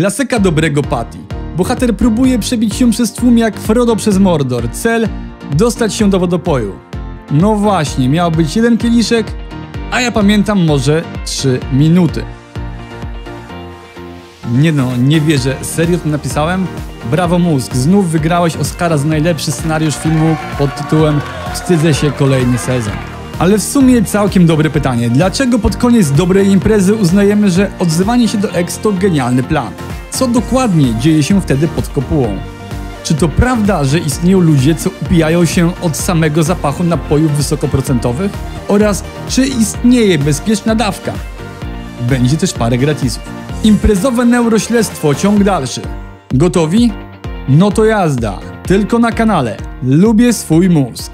Klasyka dobrego Patty. Bohater próbuje przebić się przez tłum jak Frodo przez Mordor. Cel: dostać się do wodopoju. No właśnie, miał być 1 kieliszek, a ja pamiętam może 3 minuty. Nie no, nie wierzę, serio to napisałem? Brawo mózg, znów wygrałeś Oscara za najlepszy scenariusz filmu pod tytułem Wstydzę się kolejny sezon. Ale w sumie całkiem dobre pytanie. Dlaczego pod koniec dobrej imprezy uznajemy, że odzywanie się do ex to genialny plan? Co dokładnie dzieje się wtedy pod kopułą? Czy to prawda, że istnieją ludzie, co upijają się od samego zapachu napojów wysokoprocentowych? Oraz czy istnieje bezpieczna dawka? Będzie też parę gratisów. Imprezowe neurośledztwo, ciąg dalszy. Gotowi? No to jazda. Tylko na kanale Lubię swój mózg.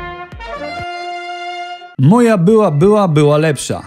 Moja była lepsza.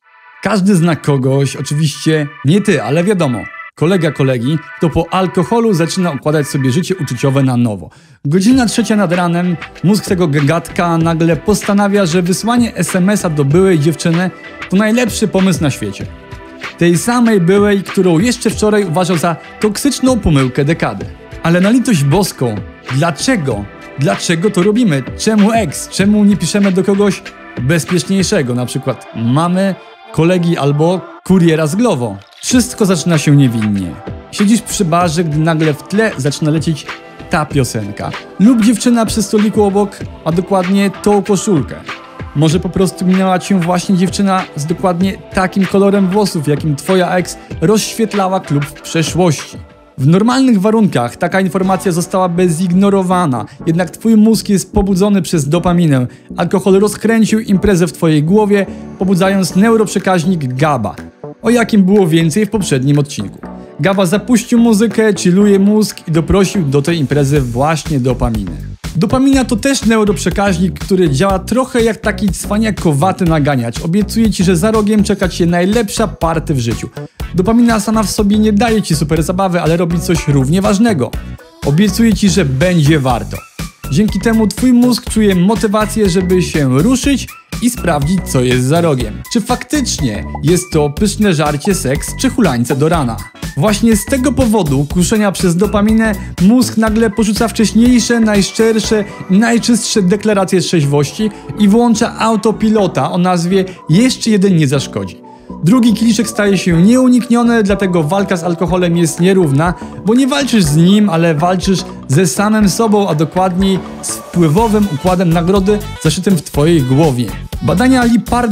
Każdy zna kogoś, oczywiście nie ty, ale wiadomo. Kolega kolegi, kto po alkoholu zaczyna układać sobie życie uczuciowe na nowo. Godzina 3 nad ranem, mózg tego gagatka nagle postanawia, że wysłanie SMS-a do byłej dziewczyny to najlepszy pomysł na świecie. Tej samej byłej, którą jeszcze wczoraj uważał za toksyczną pomyłkę dekady. Ale na litość boską, dlaczego? Dlaczego to robimy? Czemu ex? Czemu nie piszemy do kogoś bezpieczniejszego, na przykład mamy, kolegi albo kuriera z Glovo? Wszystko zaczyna się niewinnie. Siedzisz przy barze, gdy nagle w tle zaczyna lecieć ta piosenka. Lub dziewczyna przy stoliku obok, a dokładnie tą koszulkę. Może po prostu minęła cię właśnie dziewczyna z dokładnie takim kolorem włosów, jakim twoja ex rozświetlała klub w przeszłości. W normalnych warunkach taka informacja zostałaby zignorowana, jednak twój mózg jest pobudzony przez dopaminę. Alkohol rozkręcił imprezę w twojej głowie, pobudzając neuroprzekaźnik GABA, o jakim było więcej w poprzednim odcinku. GABA zapuścił muzykę, chilluje mózg i doprosił do tej imprezy właśnie dopaminy. Dopamina to też neuroprzekaźnik, który działa trochę jak taki cwaniakowaty naganiacz. Obiecuje ci, że za rogiem czeka cię najlepsza party w życiu. Dopamina sama w sobie nie daje ci super zabawy, ale robi coś równie ważnego. Obiecuje ci, że będzie warto. Dzięki temu twój mózg czuje motywację, żeby się ruszyć i sprawdzić, co jest za rogiem. Czy faktycznie jest to pyszne żarcie, seks czy hulańce do rana? Właśnie z tego powodu, kuszenia przez dopaminę, mózg nagle porzuca wcześniejsze, najszczersze i najczystsze deklaracje trzeźwości i włącza autopilota o nazwie jeszcze jeden nie zaszkodzi. Drugi kieliszek staje się nieunikniony, dlatego walka z alkoholem jest nierówna, bo nie walczysz z nim, ale walczysz ze samym sobą, a dokładniej z wpływowym układem nagrody zaszytym w twojej głowie. Badania Lippard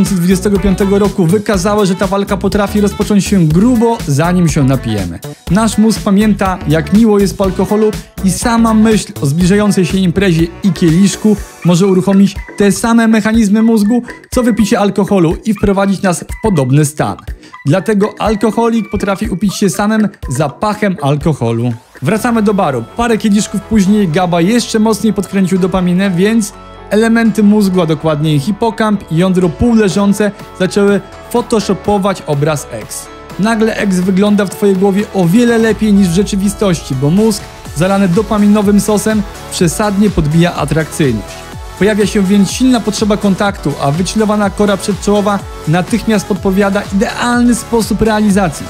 2025 roku wykazały, że ta walka potrafi rozpocząć się grubo, zanim się napijemy. Nasz mózg pamięta, jak miło jest po alkoholu i sama myśl o zbliżającej się imprezie i kieliszku może uruchomić te same mechanizmy mózgu, co wypicie alkoholu i wprowadzić nas w podobny stan. Dlatego alkoholik potrafi upić się samym zapachem alkoholu. Wracamy do baru. Parę kieliszków później GABA jeszcze mocniej podkręcił dopaminę, więc elementy mózgu, a dokładniej hipokamp i jądro półleżące zaczęły photoshopować obraz ex. Nagle ex wygląda w twojej głowie o wiele lepiej niż w rzeczywistości, bo mózg zalany dopaminowym sosem przesadnie podbija atrakcyjność. Pojawia się więc silna potrzeba kontaktu, a wychillowana kora przedczołowa natychmiast podpowiada idealny sposób realizacji.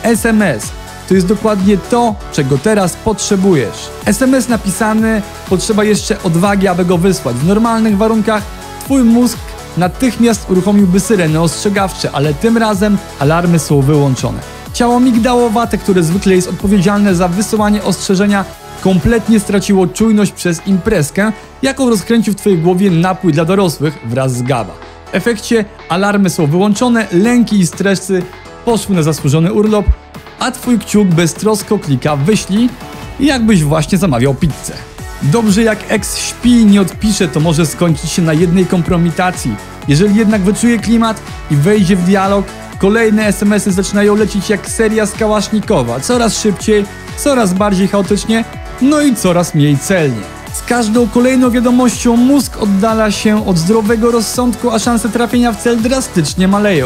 SMS to jest dokładnie to, czego teraz potrzebujesz. SMS napisany, potrzeba jeszcze odwagi, aby go wysłać. W normalnych warunkach twój mózg natychmiast uruchomiłby syreny ostrzegawcze, ale tym razem alarmy są wyłączone. Ciało migdałowate, które zwykle jest odpowiedzialne za wysyłanie ostrzeżenia, kompletnie straciło czujność przez imprezkę, jaką rozkręcił w twojej głowie napój dla dorosłych wraz z GABA. W efekcie alarmy są wyłączone, lęki i stresy poszły na zasłużony urlop, a twój kciuk beztrosko klika wyślij, jakbyś właśnie zamawiał pizzę. Dobrze, jak ex śpi i nie odpisze, to może skończyć się na jednej kompromitacji. Jeżeli jednak wyczuje klimat i wejdzie w dialog, kolejne SMS-y zaczynają lecieć jak seria z Kałasznikowa. Coraz szybciej, coraz bardziej chaotycznie, no i coraz mniej celnie. Z każdą kolejną wiadomością mózg oddala się od zdrowego rozsądku, a szanse trafienia w cel drastycznie maleją.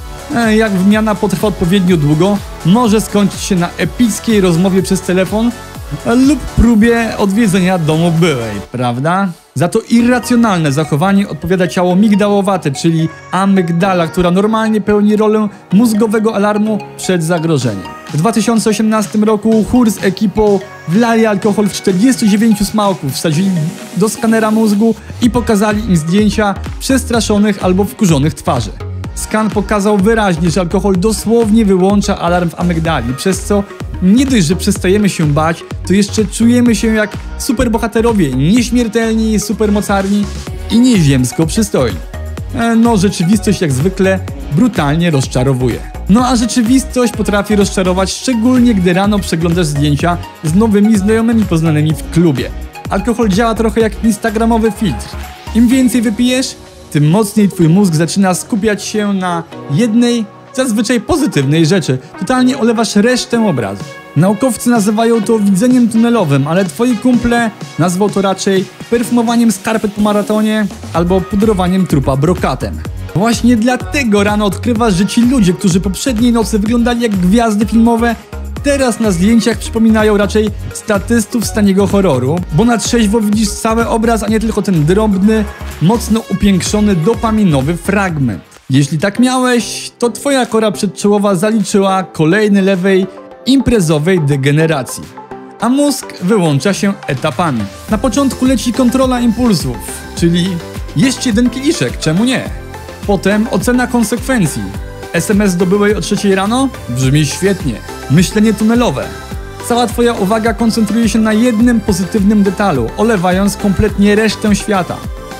Jak wymiana potrwa odpowiednio długo, może skończyć się na epickiej rozmowie przez telefon lub próbie odwiedzenia domu byłej, prawda? Za to irracjonalne zachowanie odpowiada ciało migdałowate, czyli amygdala, która normalnie pełni rolę mózgowego alarmu przed zagrożeniem. W 2018 roku chór z ekipą wlali alkohol w 49 smaków, wsadzili do skanera mózgu i pokazali im zdjęcia przestraszonych albo wkurzonych twarzy. Skan pokazał wyraźnie, że alkohol dosłownie wyłącza alarm w amygdali, przez co nie dość, że przestajemy się bać, to jeszcze czujemy się jak superbohaterowie, nieśmiertelni, supermocarni i nieziemsko przystojni. No, rzeczywistość jak zwykle brutalnie rozczarowuje. No a rzeczywistość potrafi rozczarować, szczególnie gdy rano przeglądasz zdjęcia z nowymi znajomymi poznanymi w klubie. Alkohol działa trochę jak instagramowy filtr. Im więcej wypijesz, tym mocniej twój mózg zaczyna skupiać się na jednej, zazwyczaj pozytywnej rzeczy. Totalnie olewasz resztę obrazu. Naukowcy nazywają to widzeniem tunelowym, ale twoi kumple nazwą to raczej perfumowaniem skarpet po maratonie albo pudrowaniem trupa brokatem. Właśnie dlatego rano odkrywasz, że ci ludzie, którzy poprzedniej nocy wyglądali jak gwiazdy filmowe, teraz na zdjęciach przypominają raczej statystów z taniego horroru, bo na trzeźwo widzisz cały obraz, a nie tylko ten drobny, mocno upiększony dopaminowy fragment. Jeśli tak miałeś, to twoja kora przedczołowa zaliczyła kolejny lewej imprezowej degeneracji, a mózg wyłącza się etapami. Na początku leci kontrola impulsów, czyli jeszcze jeden kieliszek, czemu nie? Potem ocena konsekwencji. SMS do byłej o 3 rano? Brzmi świetnie. Myślenie tunelowe. Cała twoja uwaga koncentruje się na jednym pozytywnym detalu, olewając kompletnie resztę świata.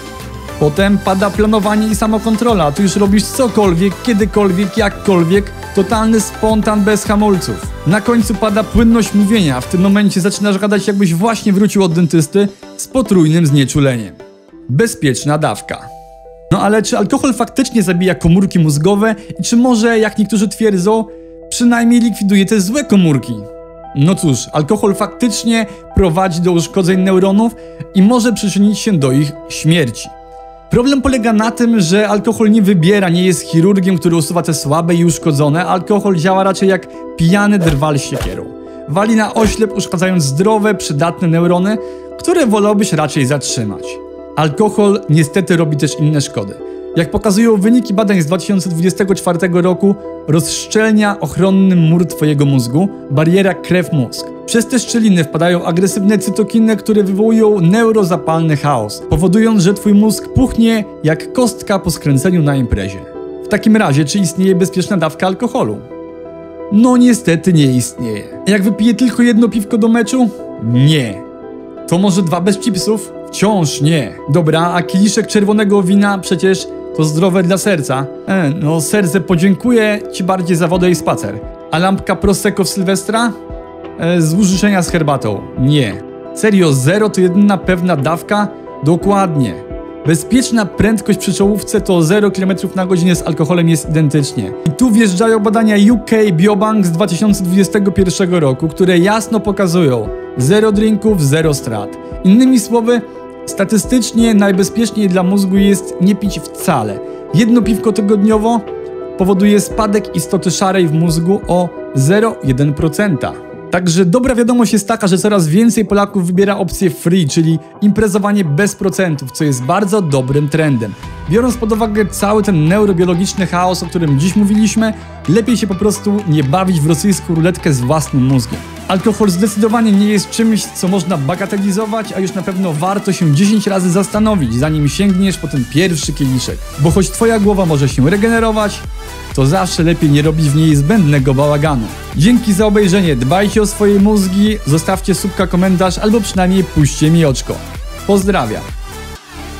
Potem pada planowanie i samokontrola. Tu już robisz cokolwiek, kiedykolwiek, jakkolwiek. Totalny spontan bez hamulców. Na końcu pada płynność mówienia. W tym momencie zaczynasz gadać, jakbyś właśnie wrócił od dentysty z potrójnym znieczuleniem. Bezpieczna dawka. No ale czy alkohol faktycznie zabija komórki mózgowe i czy może, jak niektórzy twierdzą, przynajmniej likwiduje te złe komórki? No cóż, alkohol faktycznie prowadzi do uszkodzeń neuronów i może przyczynić się do ich śmierci. Problem polega na tym, że alkohol nie wybiera, nie jest chirurgiem, który usuwa te słabe i uszkodzone. Alkohol działa raczej jak pijany drwal z siekierą. Wali na oślep, uszkadzając zdrowe, przydatne neurony, które wolałbyś raczej zatrzymać. Alkohol niestety robi też inne szkody. Jak pokazują wyniki badań z 2024 roku, rozszczelnia ochronny mur twojego mózgu, bariera krew-mózg. Przez te szczeliny wpadają agresywne cytokiny, które wywołują neurozapalny chaos, powodując, że twój mózg puchnie jak kostka po skręceniu na imprezie. W takim razie, czy istnieje bezpieczna dawka alkoholu? No niestety nie istnieje. Jak wypiję tylko jedno piwko do meczu? Nie. To może 2 bez chipsów? Wciąż nie. Dobra, a kieliszek czerwonego wina przecież to zdrowe dla serca. No serce podziękuję ci bardziej za wodę i spacer. A lampka Prosecco w Sylwestra? Z życzenia z herbatą. Nie. Serio, 0 to jedyna pewna dawka? Dokładnie. Bezpieczna prędkość przy czołówce to 0 km/h z alkoholem jest identycznie. I tu wjeżdżają badania UK Biobank z 2021 roku, które jasno pokazują 0 drinków, 0 strat. Innymi słowy, statystycznie najbezpieczniej dla mózgu jest nie pić wcale. Jedno piwko tygodniowo powoduje spadek istoty szarej w mózgu o 0,1%. Także dobra wiadomość jest taka, że coraz więcej Polaków wybiera opcję free, czyli imprezowanie bez procentów, co jest bardzo dobrym trendem. Biorąc pod uwagę cały ten neurobiologiczny chaos, o którym dziś mówiliśmy, lepiej się po prostu nie bawić w rosyjską ruletkę z własnym mózgiem. Alkohol zdecydowanie nie jest czymś, co można bagatelizować, a już na pewno warto się 10 razy zastanowić, zanim sięgniesz po ten pierwszy kieliszek. Bo choć twoja głowa może się regenerować, to zawsze lepiej nie robić w niej zbędnego bałaganu. Dzięki za obejrzenie, dbajcie o swoje mózgi, zostawcie subka, komentarz albo przynajmniej puśćcie mi oczko. Pozdrawiam.